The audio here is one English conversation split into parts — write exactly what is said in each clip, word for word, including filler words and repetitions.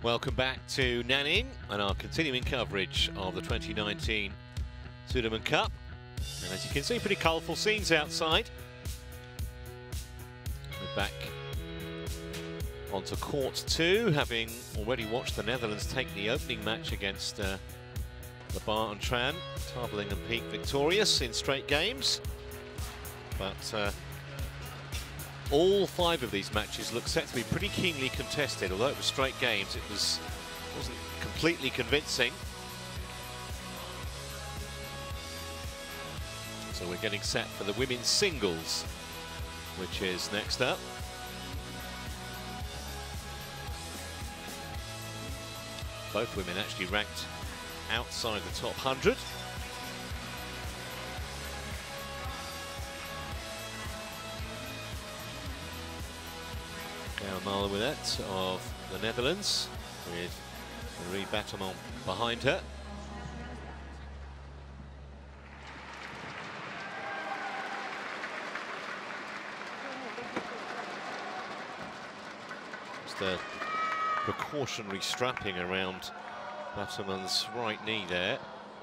Welcome back to Nanning and our continuing coverage of the twenty nineteen Sudirman Cup. And as you can see, pretty colourful scenes outside. We're back onto court two, having already watched the Netherlands take the opening match against uh, the Bar and Tran, Tarbeling and Peak victorious in straight games. But uh, all five of these matches look set to be pretty keenly contested. Although it was straight games, it was, wasn't completely convincing. So we're getting set for the women's singles, which is next up. Both women actually ranked outside the top one hundred. Now MAHULETTE of the Netherlands with Marie BATOMENE behind her. Just a precautionary strapping around BATOMENE's right knee there.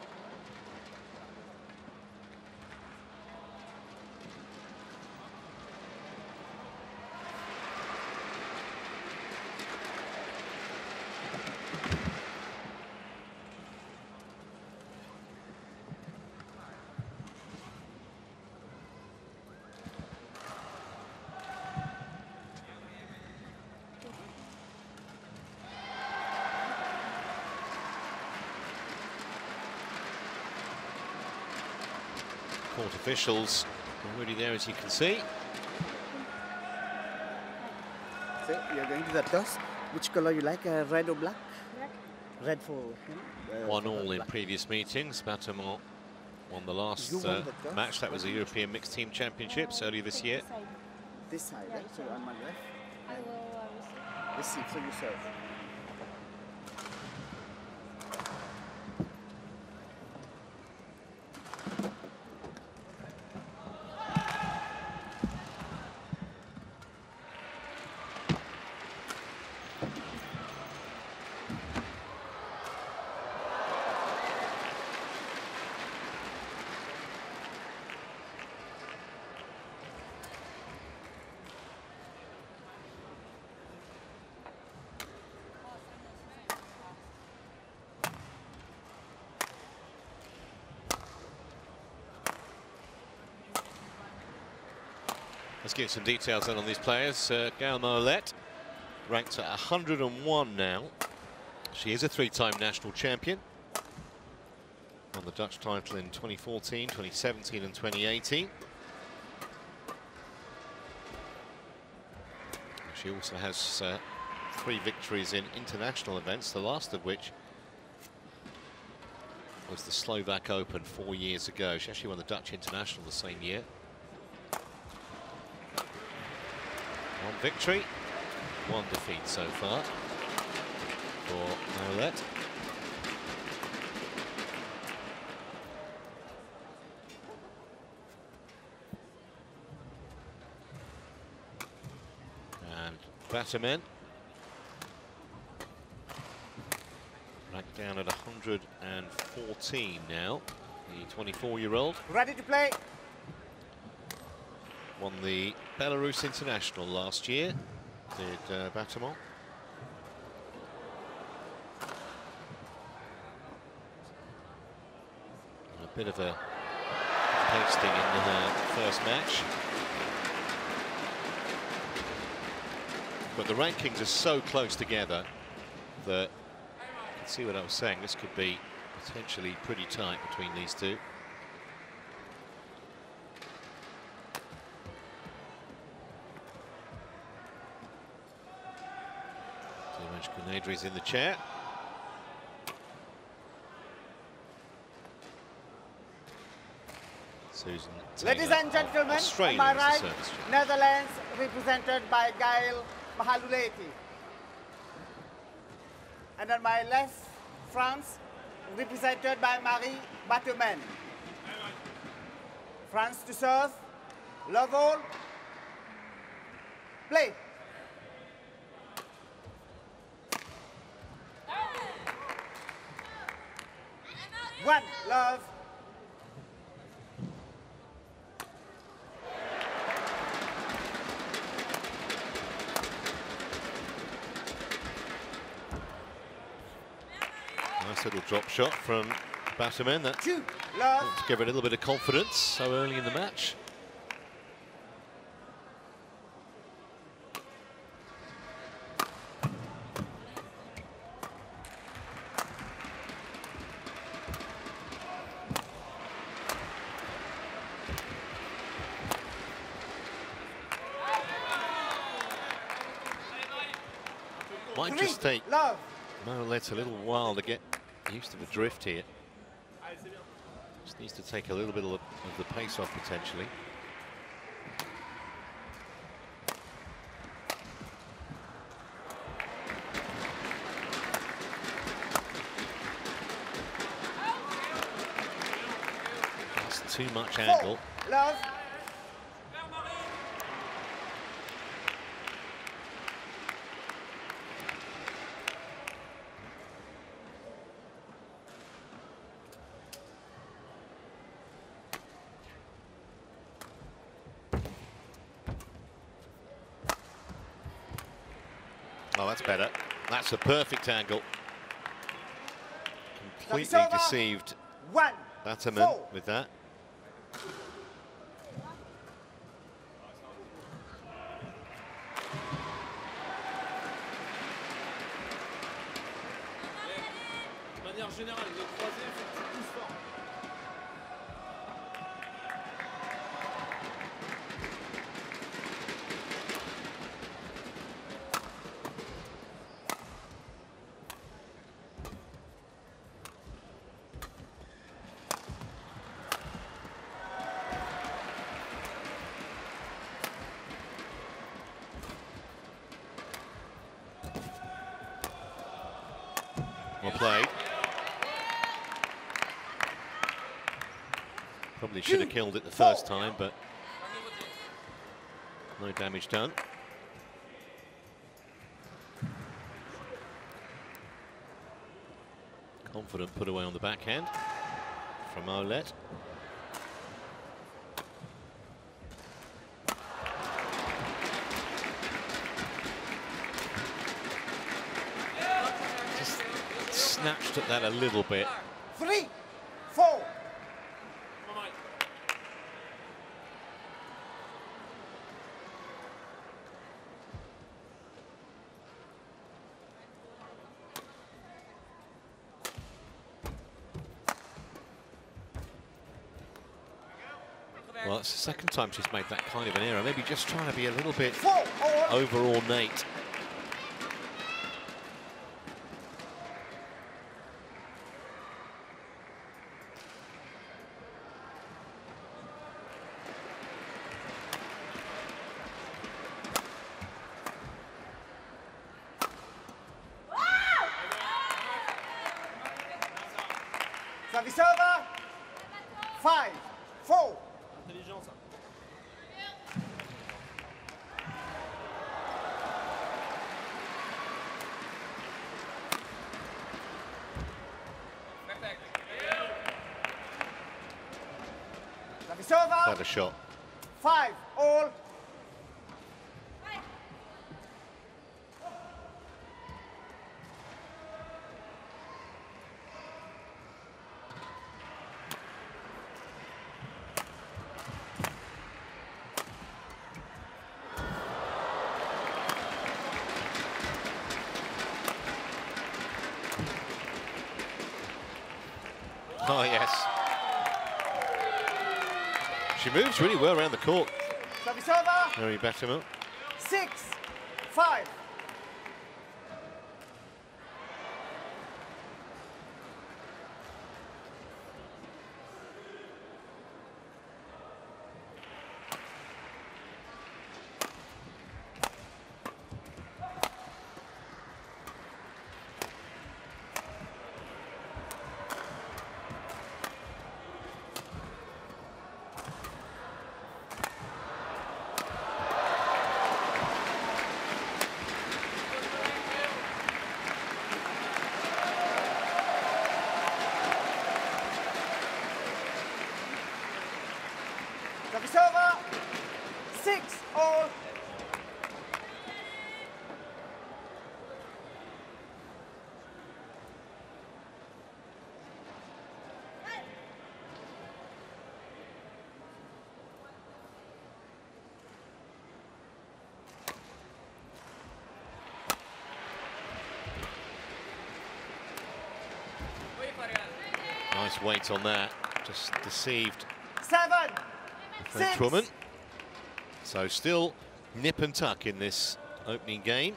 Court officials already there, as you can see. So you're going to the toss. Which color you like, uh, red or black? Black. Red for him. Uh, One all in black. previous meetings. BATOMENE won the last You uh, won the match. That was the European Mixed Team Championships earlier this year. This side, right? So on my left. I will, I will see. This seat, so you serve. Let's get some details in on these players. Uh, Gayle MAHULETTE, ranked at one hundred and one now. She is a three-time national champion. Won the Dutch title in twenty fourteen, twenty seventeen and twenty eighteen. She also has uh, three victories in international events, the last of which was the Slovak Open four years ago. She actually won the Dutch International the same year. One victory, one defeat so far for MAHULETTE. And BATOMENE ranked down at one hundred and fourteen now, the twenty-four-year-old. Ready to play. Won the Belarus International last year, did uh, BATOMENE. A bit of a tasting in her first match. But the rankings are so close together that you can see what I was saying. This could be potentially pretty tight between these two. Grenadier in the chair. Susan Taylor, Ladies and gentlemen, Australia on my is the right, service champion. Netherlands represented by Gayle MAHULETTE. And on my left, France represented by Marie BATOMENE. France to serve, love all, play. one, love. Nice little drop shot from BATOMENE. That Two, love. to give her a little bit of confidence so early in the match. Might just take MAHULETTE a little while to get used to the drift here. Just needs to take a little bit of the, of the pace off potentially. That's too much angle. Love. Oh, that's better. That's a perfect angle. Completely deceived BATOMENE with that. Well played. Probably should have killed it the first time, but no damage done. Confident put away on the backhand from MAHULETTE. Snatched at that a little bit. Three, four. Well, it's the second time she's made that kind of an error. Maybe just trying to be a little bit Four, over ornate. Service over. Five, four. Intelligence. Service over. Clever shot. Five, all. Oh, yes. She moves really well around the court. Service over. Very BATOMENE. Six, five. six, all. Nice weight on that, just deceived Seven, the French six. woman. So still nip and tuck in this opening game.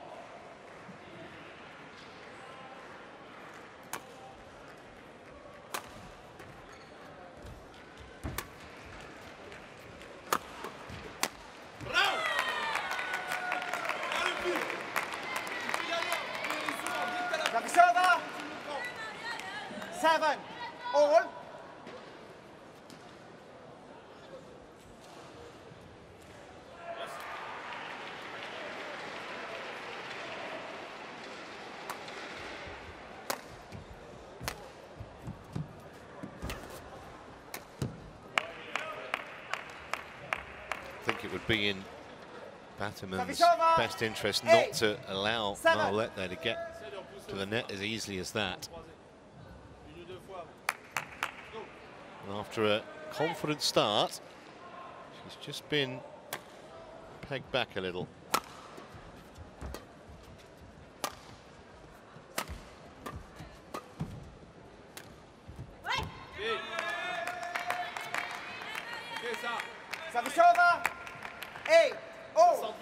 Service over. Seven, all. I think it would be in Batomene's Service over. best interest Eight, not to allow seven. MAHULETTE to get to the net as easily as that. And after a confident start, she's just been pegged back a little. Service over. Eight, all.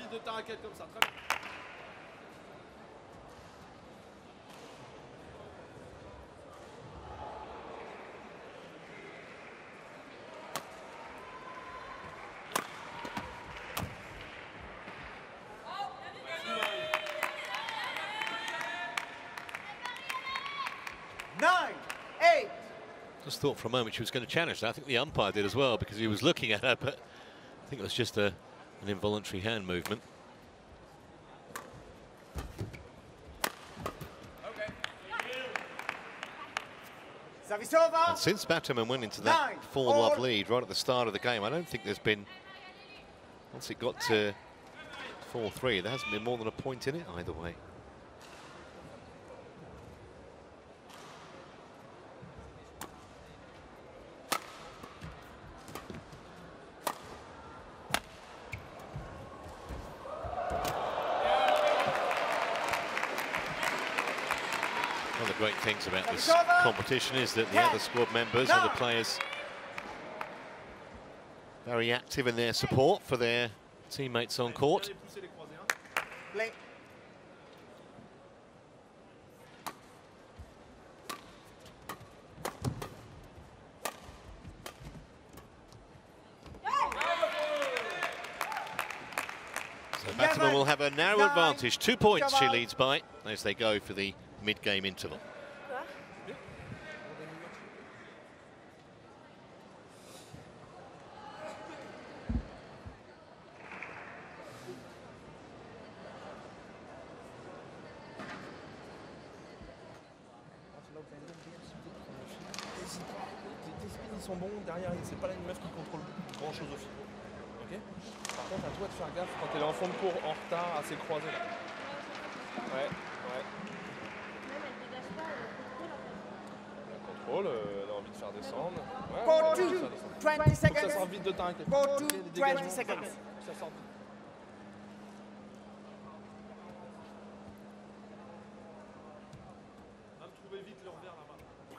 Nine, eight. Just thought for a moment she was going to challenge that. I think the umpire did as well because he was looking at her, but I think it was just a, an involuntary hand movement. Service over. And since Batomene went into that Nine, four-love all. lead right at the start of the game, I don't think there's been, once it got to four three, there hasn't been more than a point in it either way. One of the great things about this competition is that the other squad members and the players very active in their support for their teammates on court. Play. So Batomene will have a narrow nine, advantage. Two points she come on. leads by as they go for the mid-game interval. Ils sont bons derrière, c'est pas une meuf qui contrôle grand chose au fil. Ok. Par contre, à toi de faire gaffe quand elle est en fond de cours, en retard, à ses croisés là. Ouais, ouais. Même elle dégage pas, elle Elle contrôle, contrôle en fait. euh, elle a envie de faire descendre. Ouais, Go ouais, to ouais, ça descend. twenty Faut que ça seconds. sorte vite de temps. Go to twenty seconds. Ça sort vite. Va me trouver vite le revers là-bas.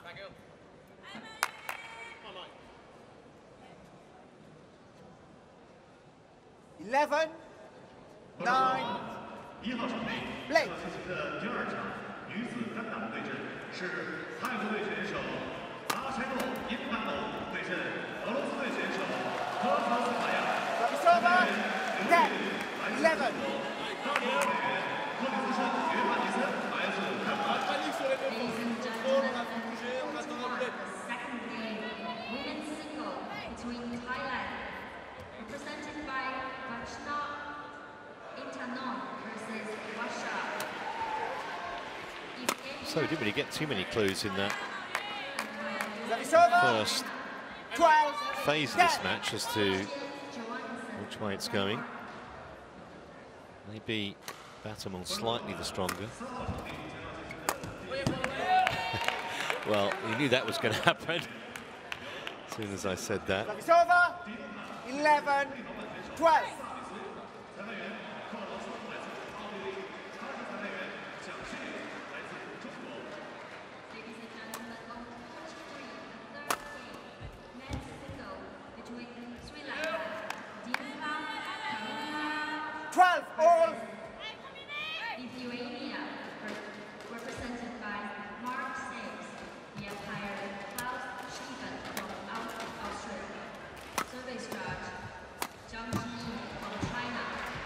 Eleven, nine, 一号场内， play. 进行的第二场女子单打对阵是泰国队选手阿塞诺因巴诺对阵俄罗斯队选手科泽斯卡娅。 Service over. Ten, eleven. 当场委员克里斯圣约翰尼森来自泰国。 Panique sur les deux portes. Oh, on a fait bouger, on attend la plaie. Second game, women's single between Thailand, represented by Vachna Intanon versus Russia. So we didn't really get too many clues in that Service over. first Twelve. phase of this match as to which way it's going. Maybe BATOMENE slightly the stronger. Well, you knew that was going to happen as soon as I said that. Service over. eleven, twelve. Ladies and gentlemen, on court three, the third game, men's single between Sri Lanka, twelve all. Lithuania, represented by Mark Saves, the umpire Klaus Steven from Australia. Service judge, Zhang Ji from China.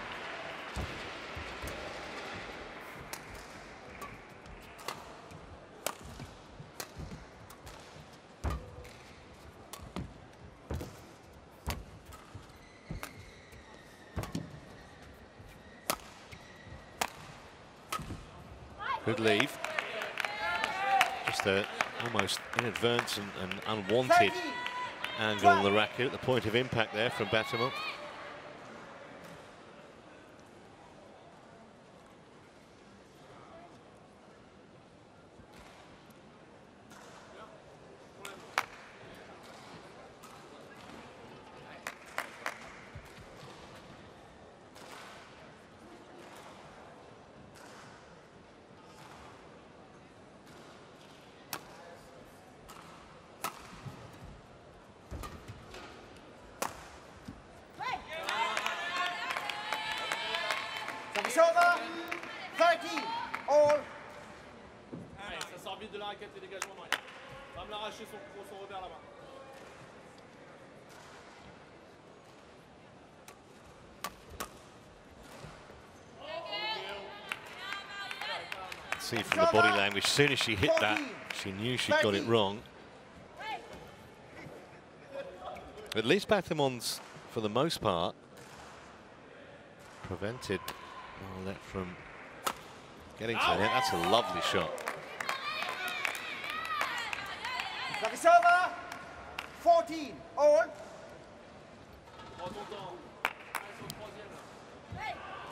Good leave. Just a almost inadvertent and unwanted angle on the racket at the point of impact there from BATOMENE. Service over. thirteen all. Allez, ça sort vite de la raquette et dégagement Maria. Va me l'arracher son, son revers là-bas. See from the body language, as soon as she hit that, she knew she got it wrong. At least BATOMENE's, for the most part, prevented MAHULETTE from getting to the net. That's a lovely shot. Service over. fourteen all. Prends ton temps. Allez, sur le troisième là.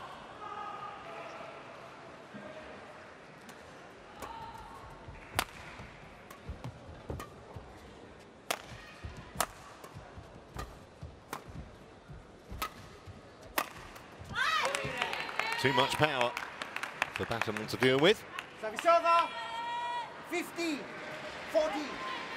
Too much power for BATOMENE to deal with. Service over. fifteen, fourteen.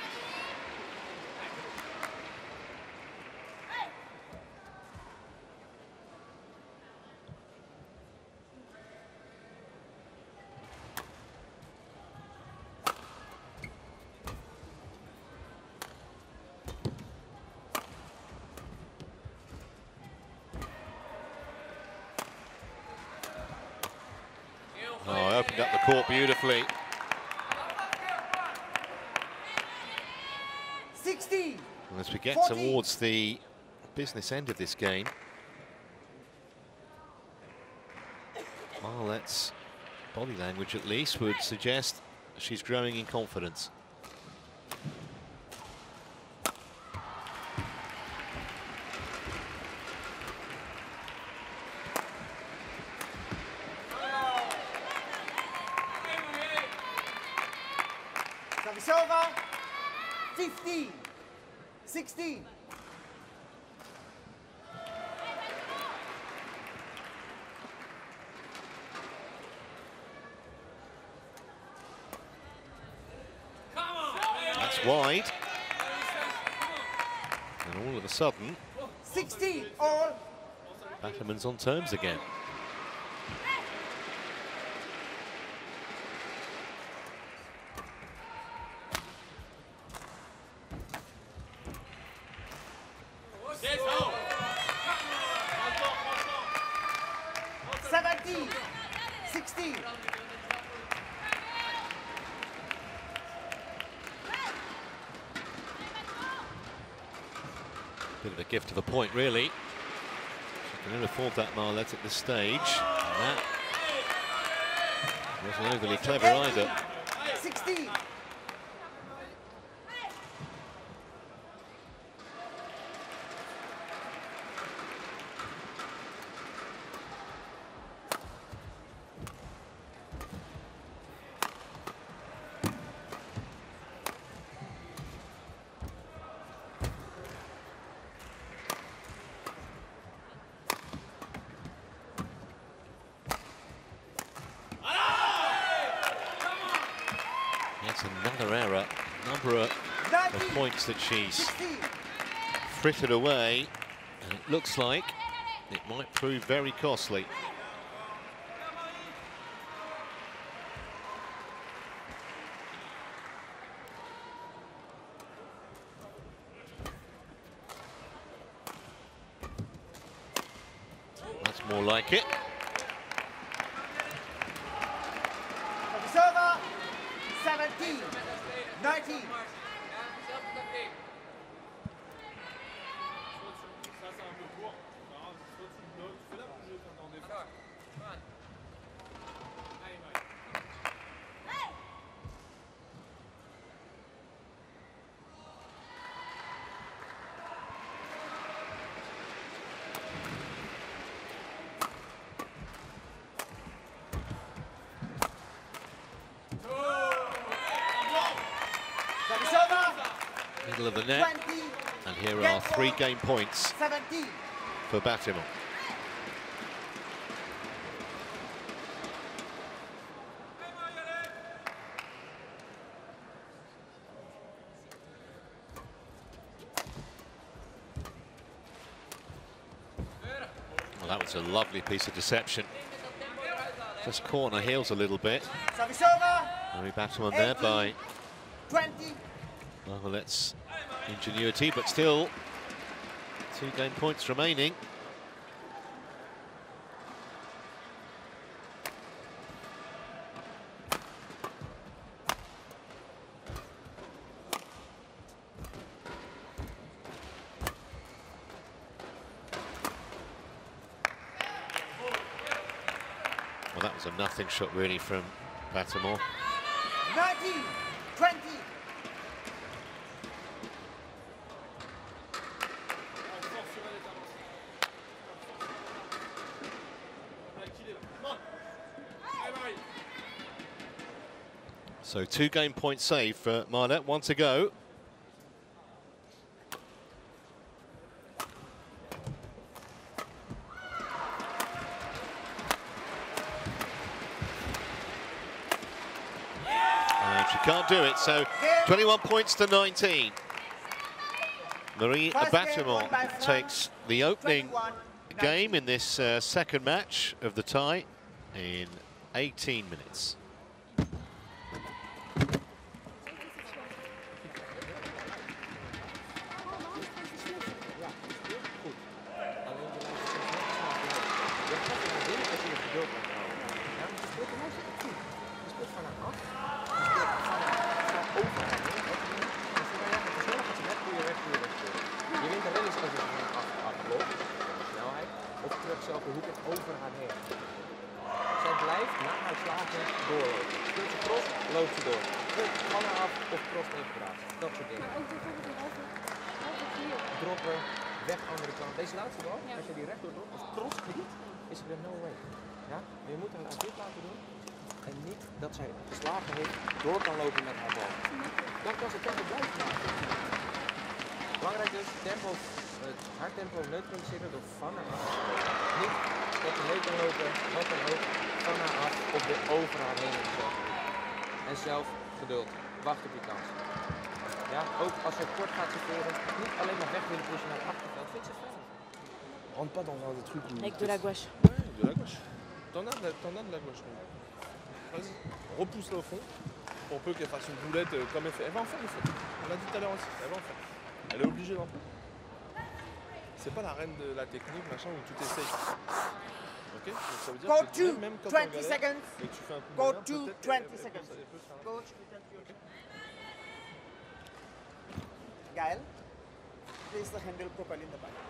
Oh, opened up the court beautifully. sixteen. And as we get fourteen. towards the business end of this game, MAHULETTE's body language at least would suggest she's growing in confidence. Service over. fifteen, sixteen. That's wide. And all of a sudden, sixteen all. BATOMENE's on terms again. seventeen, sixteen. Bit of a gift of a point, really. She can only afford that, MAHULETTE, at this stage. And that wasn't overly clever either. sixteen. It's another error. Number of, of points that she's frittered away, and it looks like it might prove very costly. That's more like it. Server, seventeen, nineteen. Middle of the net, and here are three game points for Battimore. Well, that was a lovely piece of deception. Just caught on her heels a little bit. Very Battimore there by MAHULETTE's ingenuity, but still two game points remaining. Well, that was a nothing shot really from Battimore. nineteen, twenty. So two game point save for MAHULETTE, one to go. And she can't do it, so twenty-one points to nineteen. Marie Battimore takes the opening game in this uh, second match of the tie in eighteen minutes. Neutraliseren door van haar af. Niet dat ze mee kan lopen, wat dan ook, van haar af of weer over haar heen zetten. En zelf geduld. Wacht op je kans. Ja, ook als je kort gaat serveren, niet alleen maar weg willen pushen naar het achterveld, vind je het fijn. Rentre pas dans un truc où... Avec de la gouache. Ouais, de la gouache. T'en as, t'en as de la gouache. Vas-y, repousse-la au fond. Pour peu qu'elle fasse une boulette euh, comme elle fait. Elle va en faire, il faut. On l'a dit tout à l'heure aussi, elle va en faire. Elle est obligée d'en faire. C'est pas la reine de la technique, machin, où tout est safe. Ok? Donc ça veut dire Go que to même quand twenty on galère, seconds. et que tu fais un coup de Go manière, to peut-être twenty qu'elle- seconds. elle peut faire un- Coach, okay. Gayle, place the handle properly in the back.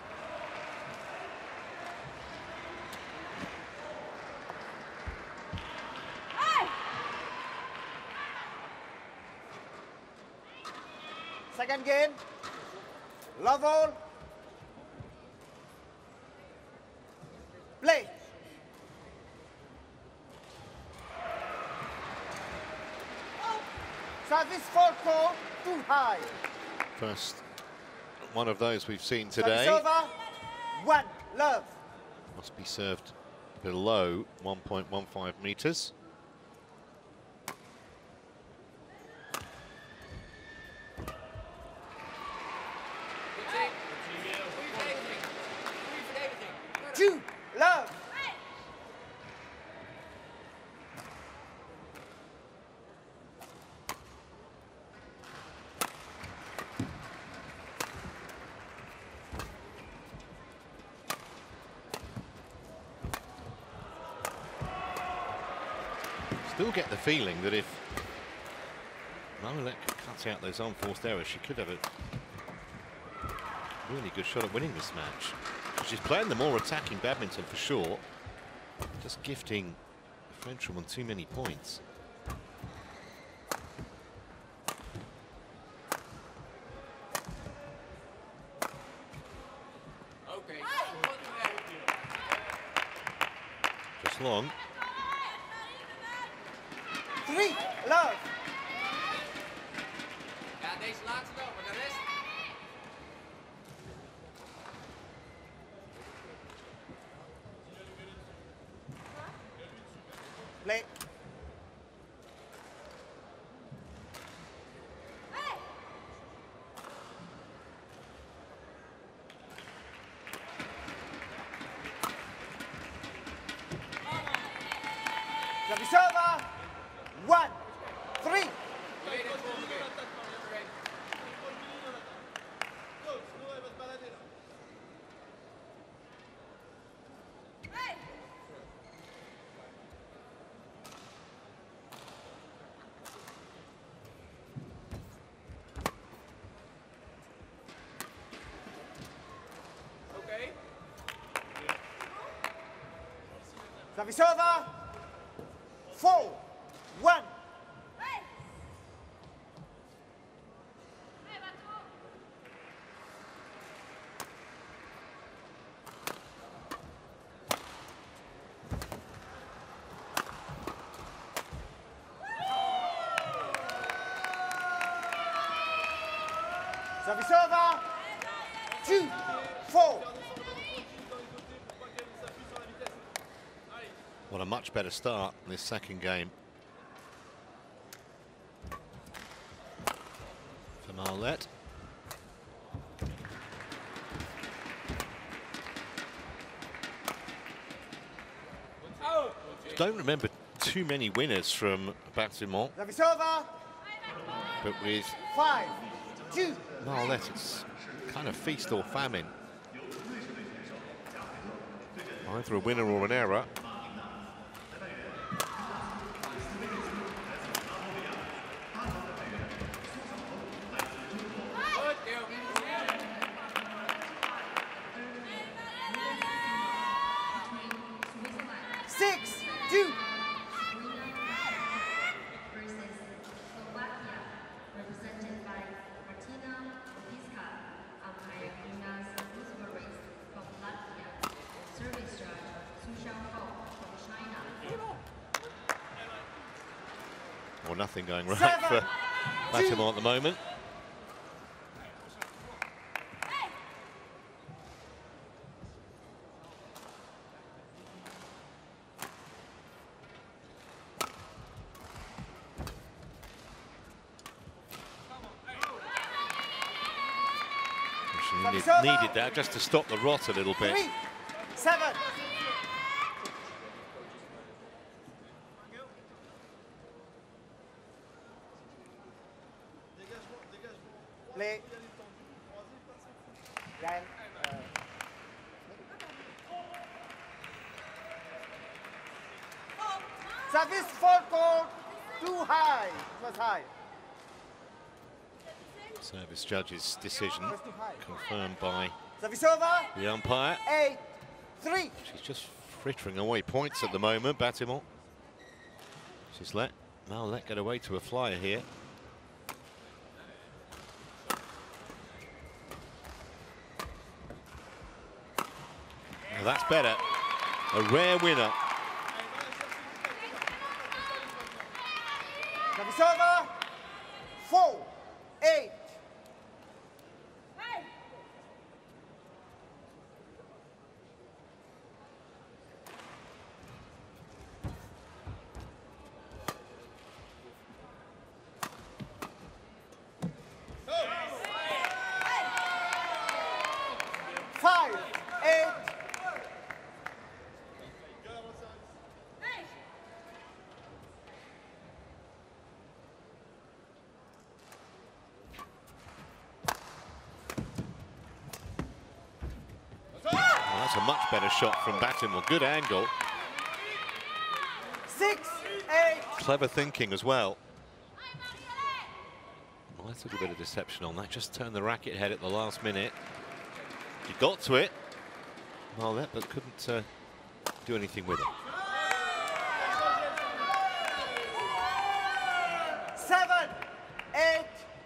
Second game, love all. Play. Service for four, too high. First one of those we've seen Service today. over, one, love. Must be served below one point one five meters. still get the feeling that if MAHULETTE could cut out those unforced errors, she could have a really good shot at winning this match. She's playing the more attacking badminton for sure, just gifting the Frenchwoman too many points. Okay. Just long. Three, love. Ja, deze laatste wel, maar de rest... Play. Service over. One, three. Okay. Service over. Four, one. Service over. Two, four. What a much better start in this second game for MAHULETTE. Don't remember too many winners from Bâtiment, Service over. but with Five, two. MAHULETTE it's kind of feast or famine. Either a winner or an error. Six, two. versus Slovakia, represented by Martina Opiska, umpire Ina Roosevelt from Latvia, and service judge Su Xiaofeng from China. Well, nothing going right Seven, for Bâtiment at the moment. She needed, needed that just to stop the rot a little bit. Three, seven. Play. Then, uh, service full court, too high. It was high. Service judge's decision It was too high. confirmed by Service over. the umpire. Eight, three. She's just frittering away points at the moment, Bâtiment. She's let MAHULETTE get away to a flyer here. Now that's better. A rare winner. Service over. Four, eight. Five, eight. Oh, that's a much better shot from Bâtiment. Good angle. Six, eight. clever thinking as well. Well, that's a little bit of deception on that. Just turned the racket head at the last minute. He got to it, Mahulette, but couldn't uh, do anything with it. Seven, eight.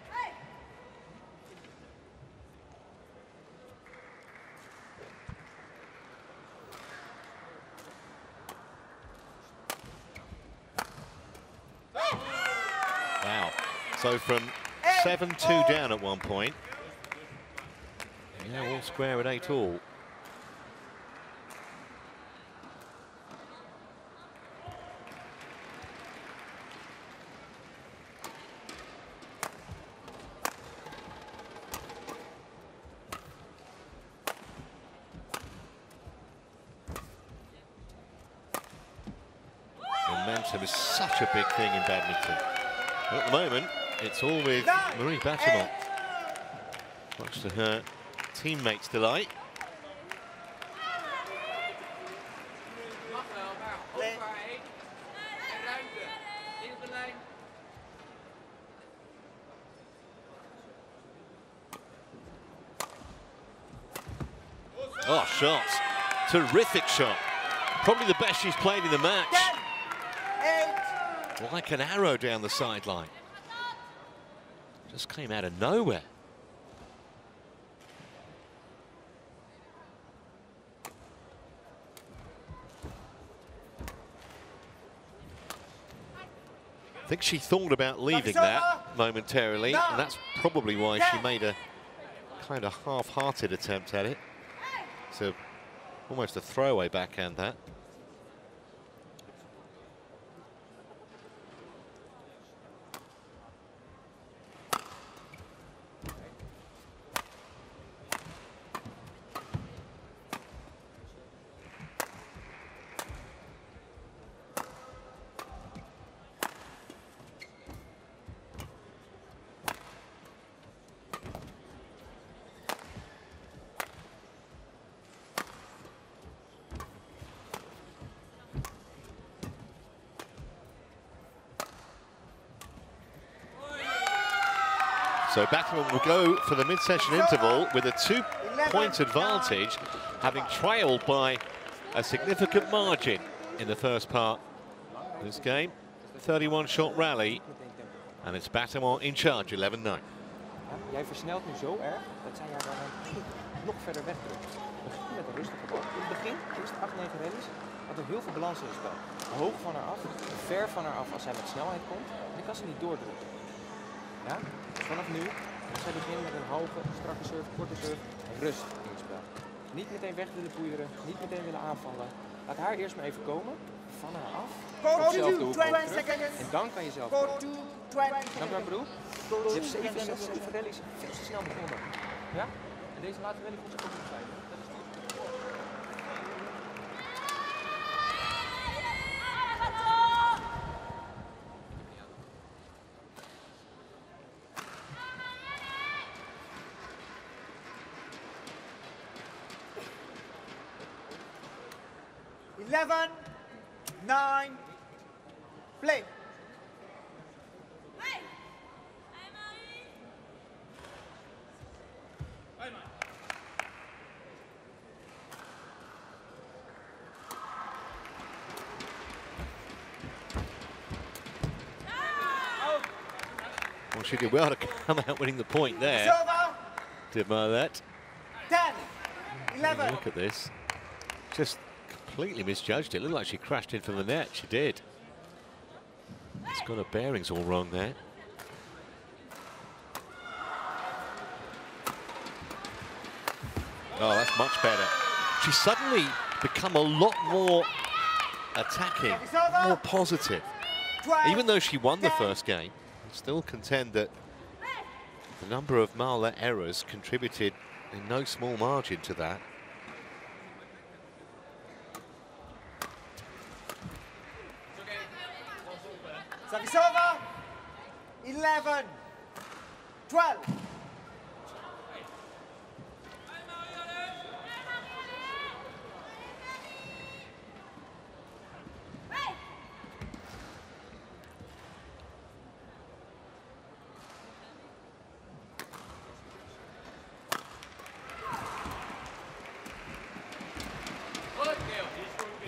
Wow. So from seven two down at one point, now all square at eight all. Momentum is such a big thing in badminton. But at the moment, it's all with Marie Batomene, much to her teammates' delight. Oh, shots. Terrific shot. Probably the best she's played in the match. Like an arrow down the sideline. Just came out of nowhere. I think she thought about leaving that momentarily, and that's probably why she made a kind of half-hearted attempt at it. So almost a throwaway backhand, that. So Batomene will go for the mid-session interval with a two-point advantage, having trailed by a significant margin in the first part of this game. thirty-one shot rally, and it's Batomene in charge, eleven nine. Ja, jij versnelt nu zo erg dat zij jou dan nog verder wegdrukt. Begin met een rustige bal. In het begin, de eerste acht negen rallies, had er heel veel balans in het spel. Hoog van haar af, ver van haar af als zij met snelheid komt. En dan kan ze niet doordrukken. Ja? Dus vanaf nu, als zij beginnen met een hoge, strakke serve, korte serve, rust in het spel. Niet meteen weg willen poeieren, niet meteen willen aanvallen. Laat haar eerst maar even komen, van haar af, op zelf de hoek terug. En dan kan je zelf komen. Snap je wat ik bedoel? Je hebt zeven, zes, zeven rallies veel te snel begonnen. Ja? En deze laatste rally komt ze ook nog zijn. Dat is eleven, nine, play. Well, she did well to come out winning the point there. Did Mahulette. ten, eleven. Look at this. Just completely misjudged it. Looked like she crashed in from the net. She did. It's got her bearings all wrong there. Oh, that's much better. She's suddenly become a lot more attacking, more positive. Even though she won the first game, I still contend that the number of Mahulette errors contributed in no small margin to that. Service over. eleven, twelve.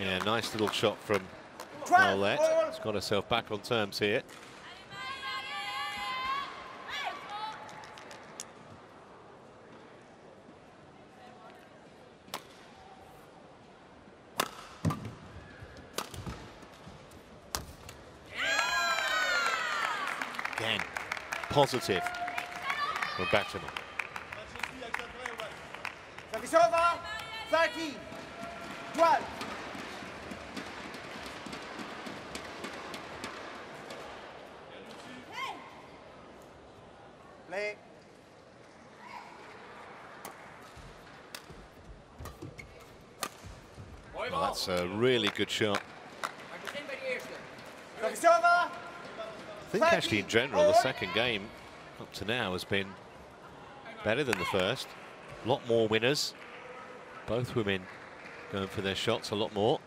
Yeah, nice little shot from MAHULETTE. She's got herself back on terms here. Again, positive from BATOMENE. Service over. thirteen. twelve. Play. Well, that's a really good shot. Service over. I think actually in general the second game up to now has been better than the first. A lot more winners. Both women going for their shots a lot more.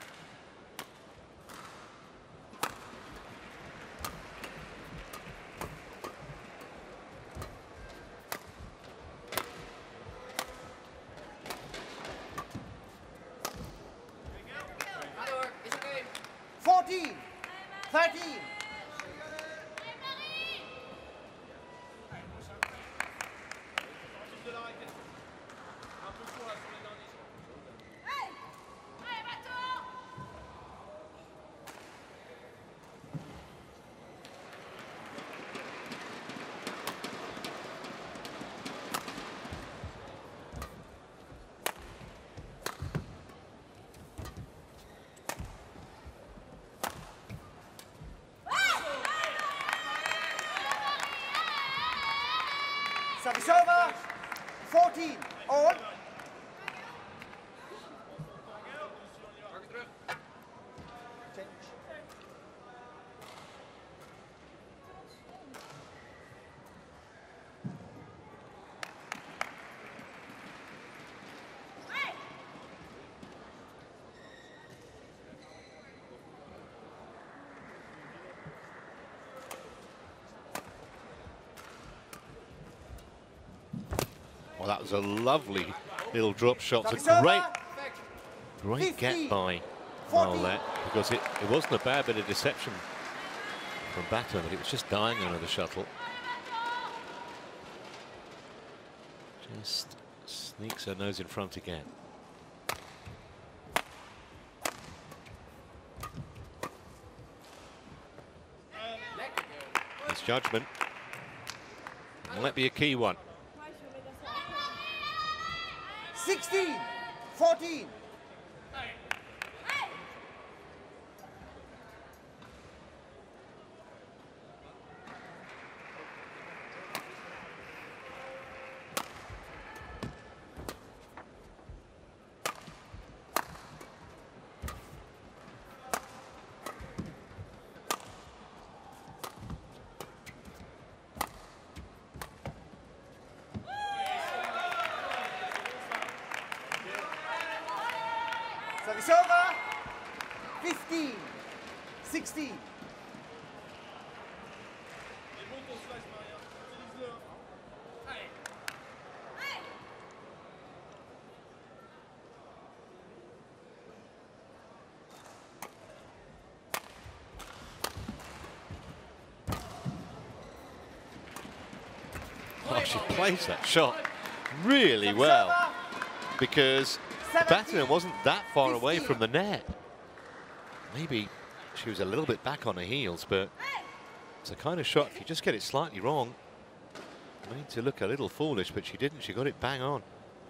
fourteen. thirteen. Service over. fourteen. All. Change. Well, that was a lovely little drop shot. It's a Service great, over. great get fifteen. by fourteen. MAHULETTE, because it, it wasn't a bad bit of deception from BATOMENE, but it was just dying under the shuttle. Just sneaks her nose in front again. It's judgment. Might be a key one. sixteen. fourteen. Service over. fifteen. sixteen. Oh, she plays that shot really well, because BATOMENE wasn't that far away from the net. Maybe she was a little bit back on her heels, but it's a kind of shot, if you just get it slightly wrong, made to look a little foolish, but she didn't. She got it bang on.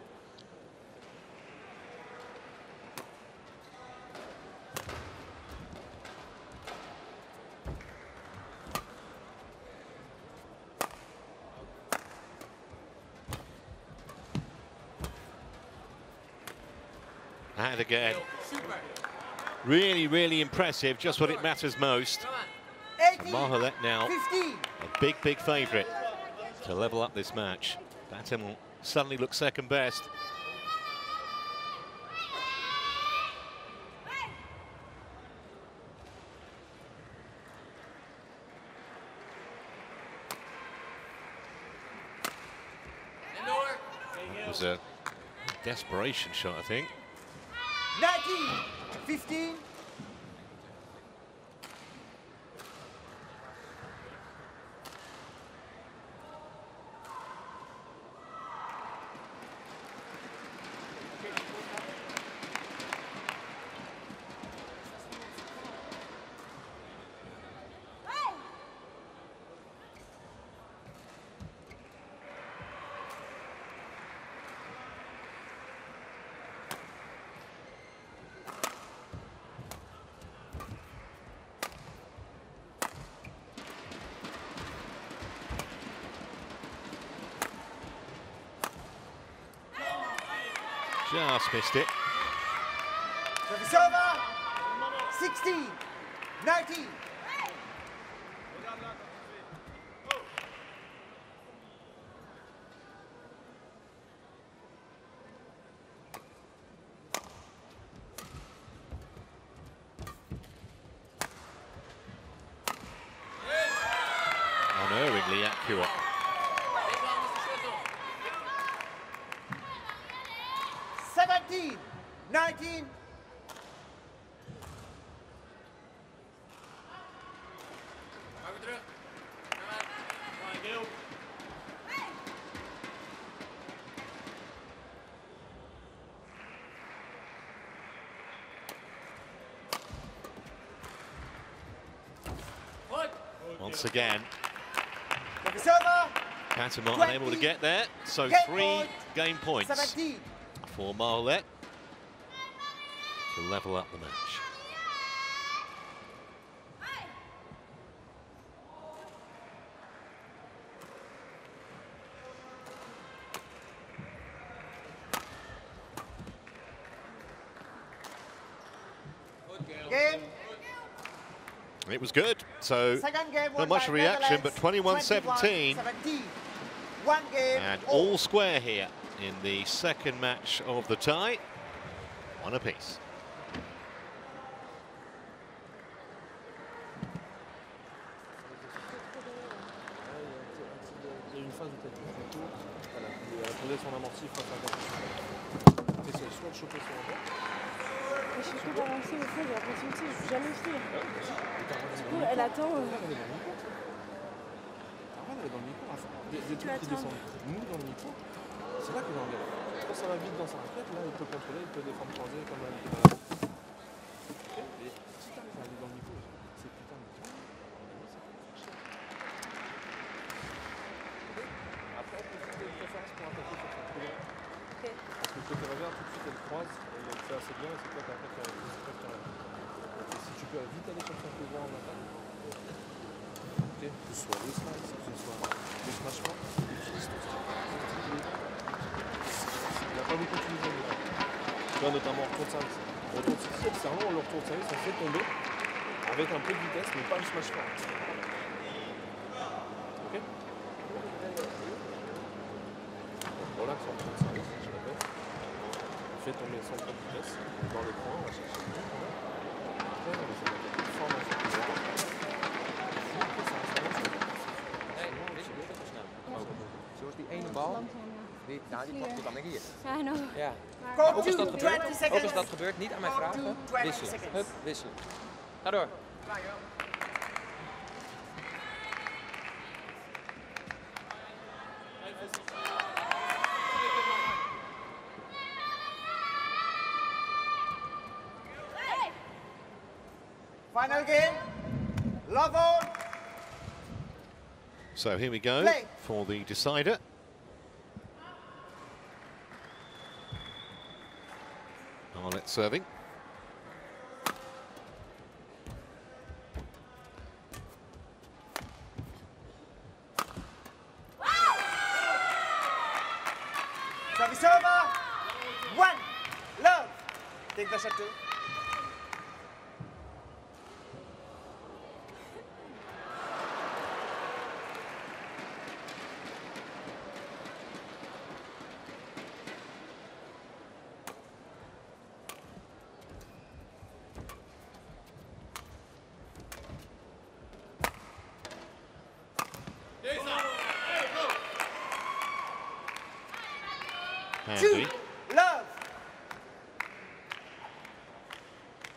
And again, really, really impressive. Just what it matters most. So MAHULETTE now a big, big favourite to level up this match. BATOMENE suddenly looks second best. It was a desperation shot, I think. nineteen. fifteen. Just missed it. Service over. sixteen. nineteen. Unerringly accurate. seventeen. nineteen. Once again, Service over. Catamont unable to get there, so Game three point. game points seventeen. for Mahulette to level up the match. Game. It was good, so Second game not much reaction, but twenty-one seventeen. One game. And all square here in the second match of the tie. One apiece. Il y a une phase où tu as tout le tour. Voilà, elle attendait son amorti face à la. Tu essaies soit de choper son envers. Je suis trop avancée au fond, j'ai l'impression que je suis jamais fière. Du coup, elle attend. euh, Arrête d'aller dans le micro. Arrête d'aller dans le micro. Des, des trucs qui descendent mou dans le micro. C'est là qu'il est en galère. Quand ça va vite dans sa raquette, là, il peut contrôler, il peut défendre croisé comme un. Ok. Et si tu arrives à aller dans le micro, c'est putain de. Après, on peut faire des préférences pour attaquer sur son coup. Ok. Parce que le côté revers, tout de suite, elle croise, et elle fait assez bien, et c'est toi qui attaques avec le secret qui arrive. Et si tu peux vite aller sur son coup droit en attaque, ok, que ce soit le smash, que ce soit le smashement, les fils, tout ça. Il n'a pas beaucoup utilisé le temps. Tu vois, notamment en retour de service. En retour de service, c'est vraiment le retour de service, on fait tomber avec un peu de vitesse, mais pas le smash fort. Ok. Relax en retour de service, je répète. On fait tomber sans trop de vitesse, dans le coin, on va chercher le bon quand même. Après, on essaie d'attaquer de forme à chaque fois. Zoals die ene bal, die, nou, die pakt hij dan weer hier. I know. Ja. Go Ook als to dat gebeurt, twenty ook seconds. als dat gebeurt, niet aan mij Go vragen, to twenty wisselen. seconds. Hup, wisselen. Ga door. Final game. Love on. So here we go Play. for the decider. Mahulette serving. Service over. One. Love. Take the shot two. Handy. Love.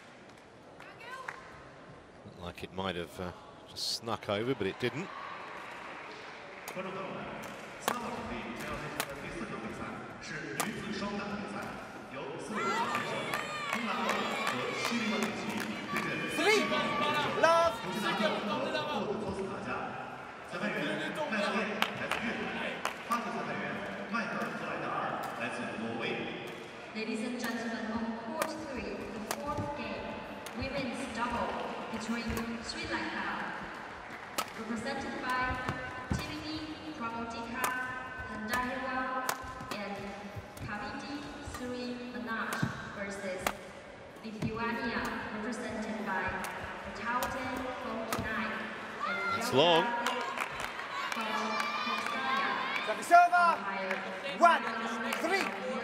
might have uh, just snuck over, but it didn't. 观众朋友们，三号场地将要进行的第四场比赛是女子双打比赛，由四位选手东南欧和西里万里奇对阵 Three, love. 乌兹别克和霍普托斯塔加。裁判员麦克列来自越南，哈特裁判员麦克克莱达尔来自挪威。 Ladies and gentlemen, on court three, the fourth game, women's double between Sri Lanka, represented by Tivini Pramodika Handahiwa and Kaviti Sri Manaj versus Lithuania, represented by Tauten Konkinai and It's long. Service over. One, three.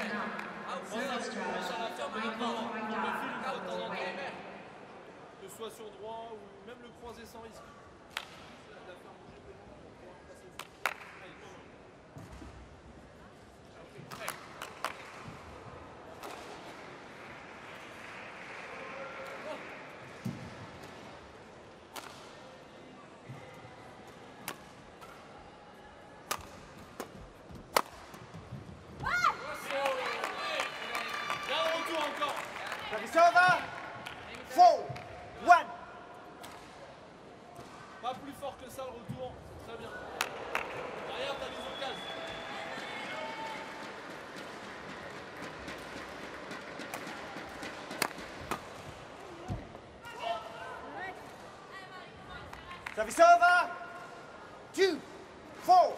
Que ce soit sur droit ou même le croisé sans risque. Service over. Four, one. Pas plus fort que ça le retour, très bien. Derrière, t'as des occasions. Service over. Two, four.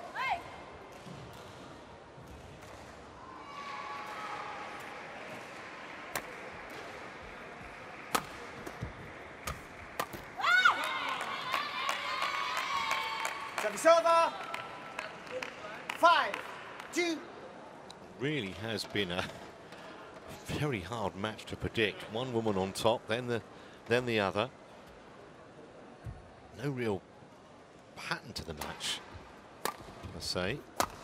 Service over. Five, two. Really has been a very hard match to predict. One woman on top, then the then the other. No real pattern to the match, I say.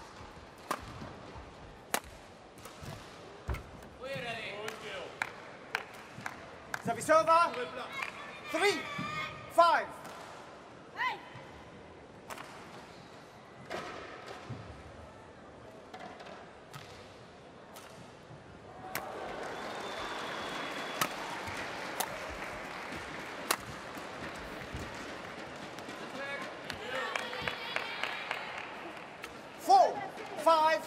Service over. Three, five. Four, five.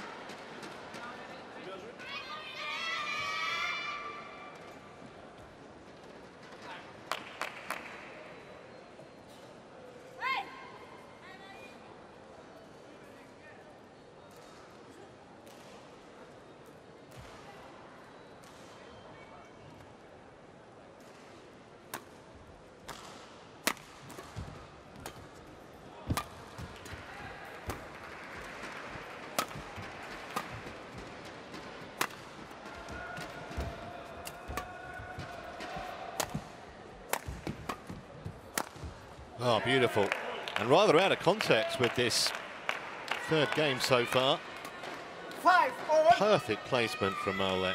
Oh, beautiful. And rather out of context with this third game so far. Five, all. Perfect placement from MAHULETTE.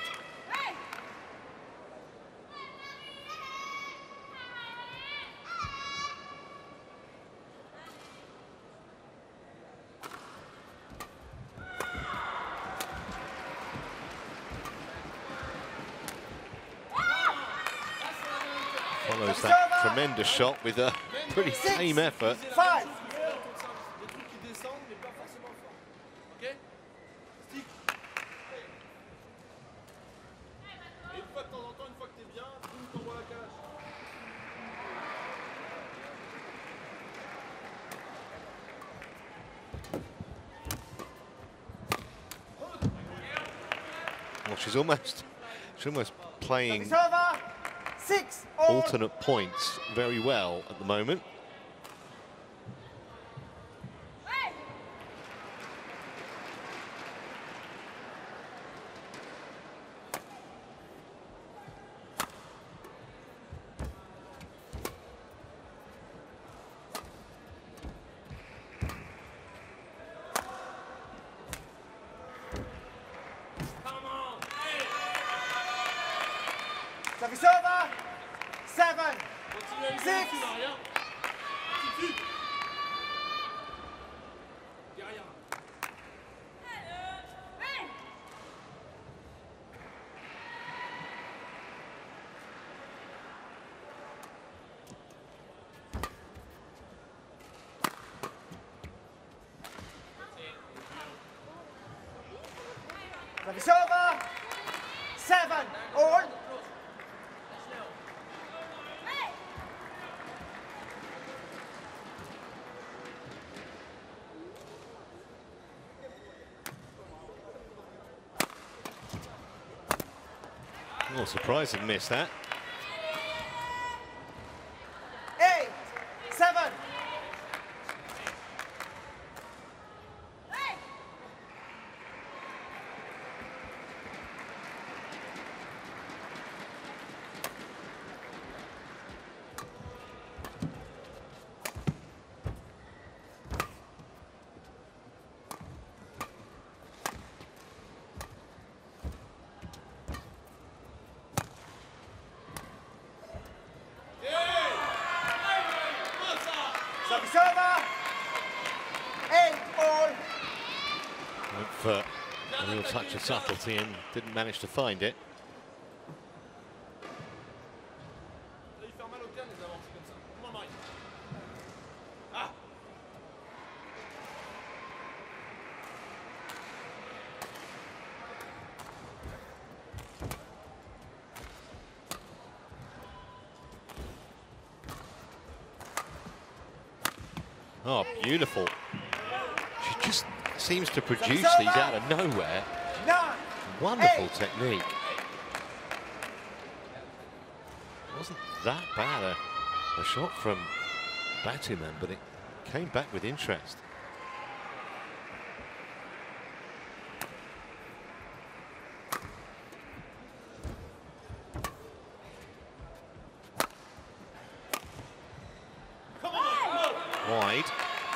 Follows that tremendous shot with a pretty tame effort. Five. Des trucs qui descendent mais pas forcément fort. Ok? Stick. Et une fois de temps en temps, une fois que t'es bien, boum, t'envoies la calache. Well, she's almost, she's almost playing Service over. Six, all. alternate points very well at the moment. Service over. Seven. Continue Six. Service over. Seven. All. Oh, surprised he missed that. Eight. Seven. Service over. Eight all. Went for a real touch of subtlety and didn't manage to find it. Oh, beautiful. She just seems to produce these out of nowhere. Nine. Wonderful Eight. technique. Wasn't that bad a, a shot from BATOMENE, but it came back with interest. Wide.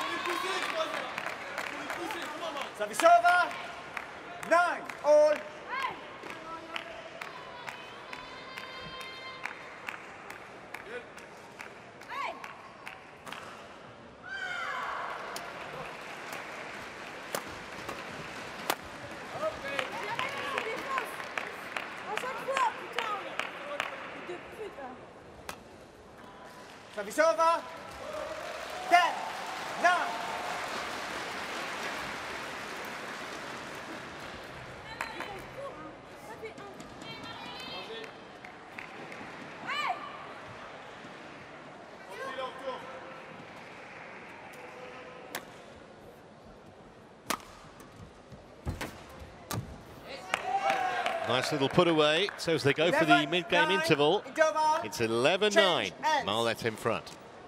Service over. Nine all. Service over. Ten. Nine. Nice little put away. So as they go for the mid-game interval, it's eleven nine. MAHULETTE in front.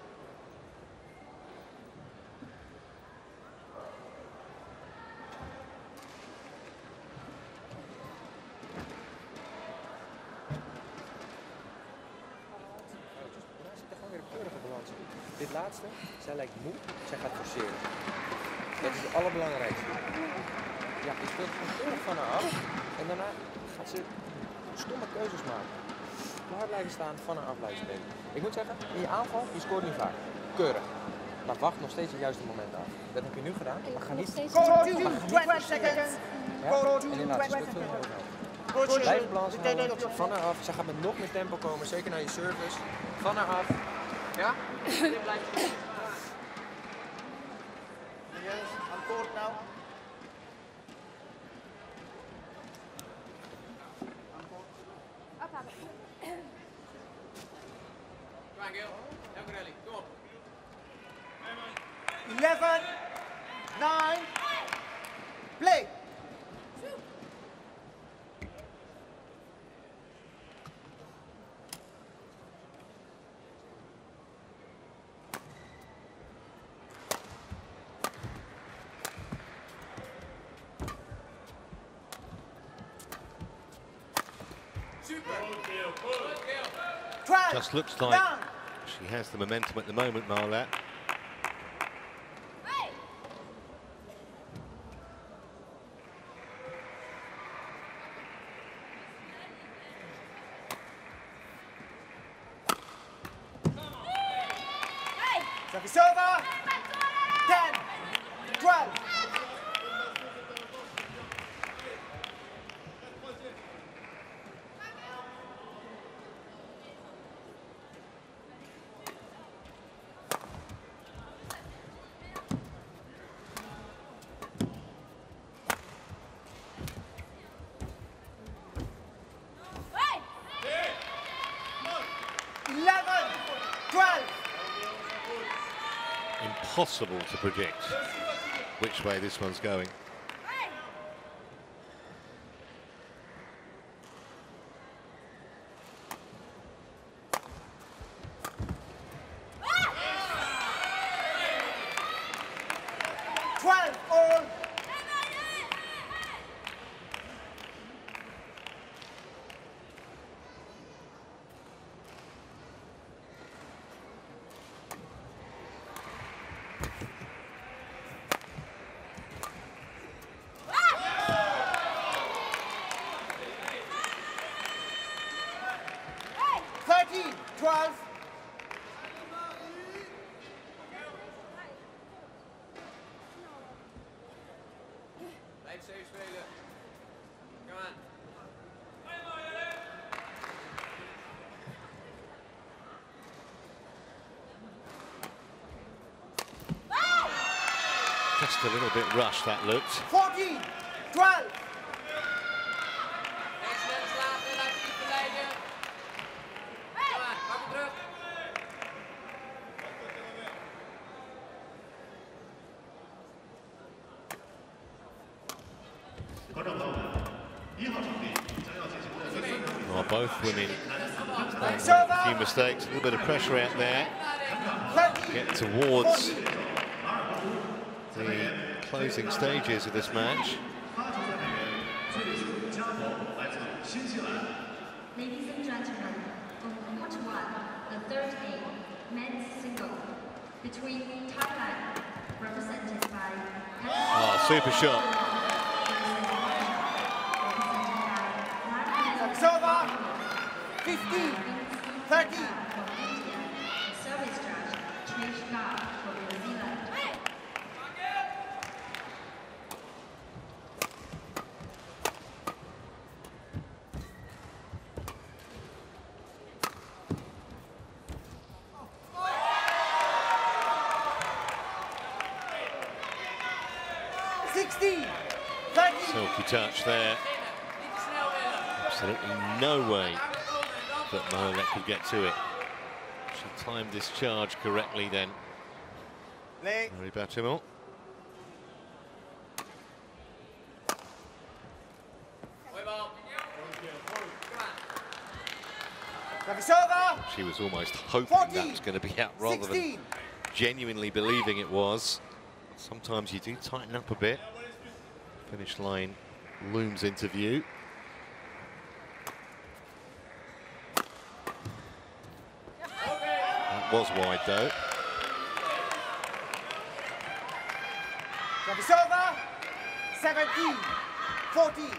Dit laatste, zij lijkt moe, zij gaat forceren. Dat is het allerbelangrijkste. Ja, je speelt gewoon keurig van haar af en daarna gaat ze stomme keuzes maken. Klaar blijven staan, van haar af blijven spelen. Ik moet zeggen, in je aanval, je scoort niet vaak. Keurig. Maar wacht nog steeds het juiste moment af. Dat heb je nu gedaan, maar ga niet... Go to twenty seconds. Ja, en inderdaad, je speelt veel meer over. Blijf balans houden, van haar af. Zij gaat met nog meer tempo komen, zeker naar je service. Van haar af. Ja? Dit blijft. Yes, on court now. Come on, Gayle. Elke rally. Come on. Eleven. Nine. Play. Just looks like she has the momentum at the moment, MAHULETTE. Service over. ten, twelve. eleven, twelve. Impossible to predict which way this one's going. twelve all. thirteen, twelve. Blijf safe spelen. Kom aan. Just a little bit rushed, that looked. fourteen, twelve. Excellent slapen, laat je niet verleiden. Kom aan, pak hem terug. Well, both women Service a over. few mistakes, a little bit of pressure out there. thirteen. Get towards the closing stages of this match. Ladies and gentlemen, on court one, the third game, men's single, between Thailand, represented by Oh, super shot. Service over. fifteen, thirteen. for India, service judge, Trish Gayle for New Zealand. sixteen, thirteen. Silky touch there. Absolutely no way that MAHULETTE could get to it. She timed this charge correctly then. Leg. Very BATOMENE. Mooi bal. Kom aan. Service over. She was almost hoping that was going to be out rather than sixteen. genuinely believing it was. Sometimes you do tighten up a bit. Finish line looms into view. That was wide though. Service over. seventeen, fourteen.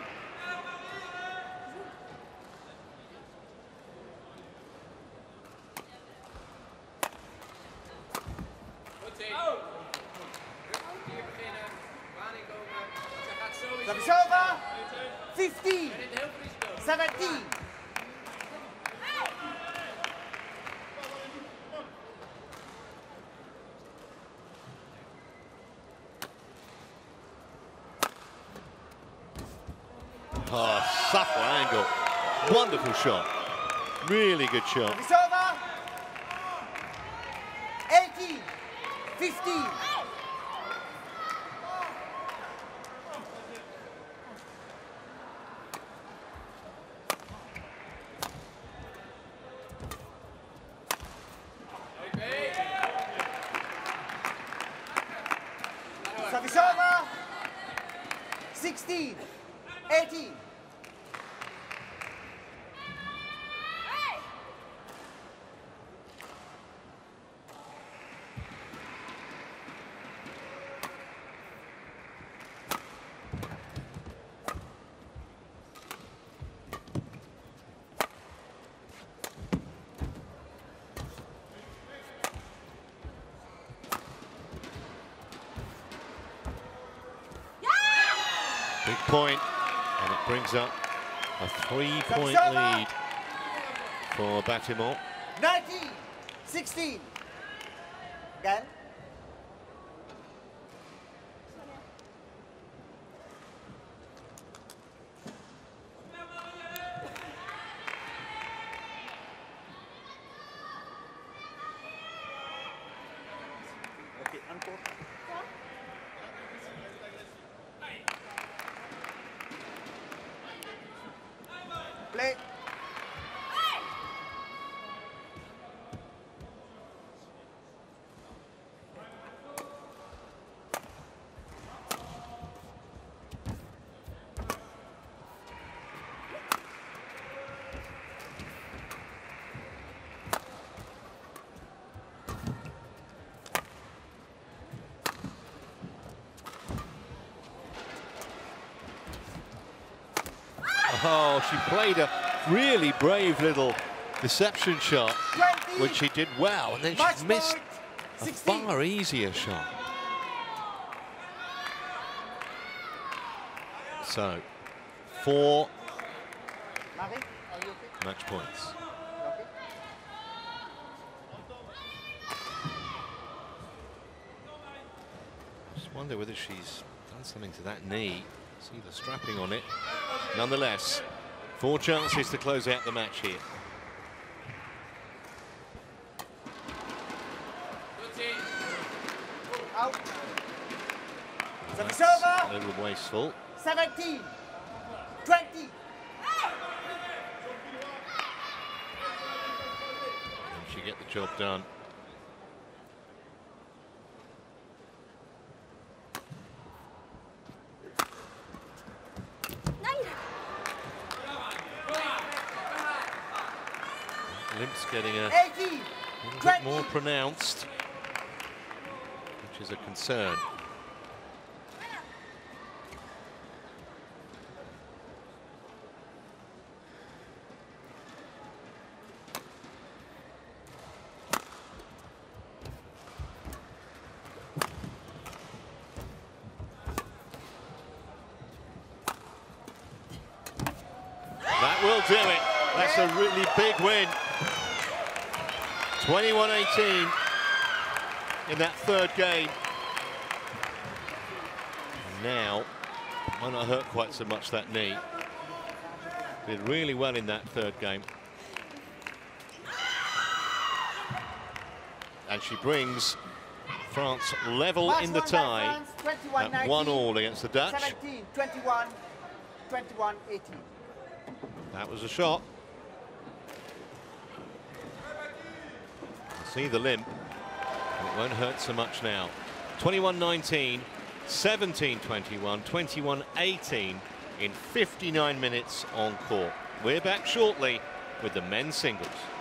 Goed team. Rustig hier beginnen. Waning komen. Ze gaat sowieso. Service over. fifteen, Dit heel veel risico. seventeen. Oh, supple angle. Wonderful shot. Really good shot. Service over. eighteen, fifteen. Service over. sixteen, eighteen. Big point, and it brings up a three-point lead for BATOMENE. nineteen sixteen. Gayle. Okay, encore. Play. Oh, she played a really brave little deception shot, twenty. which she did well, and then Match she missed point. a sixteen. far easier shot. So, four Marie, are you okay? match points. Okay. Just wonder whether she's done something to that knee. See the strapping on it. Nonetheless, four chances to close out the match here. Out. Service That's over. a little wasteful. seventeen. twenty. And she get the job done. Limp's getting a eighteen. little bit more pronounced, which is a concern. That will do it. That's a really big win. twenty-one eighteen in that third game. Now, might not hurt quite so much, that knee. Did really well in that third game. And she brings France level Match in the won by tie France, twenty-one at one nineteen. all against the Dutch. seventeen, twenty-one, twenty-one eighteen. That was a shot. See the limp. It won't hurt so much now. twenty-one nineteen, seventeen twenty-one, twenty-one eighteen in fifty-nine minutes on court. We're back shortly with the men's singles.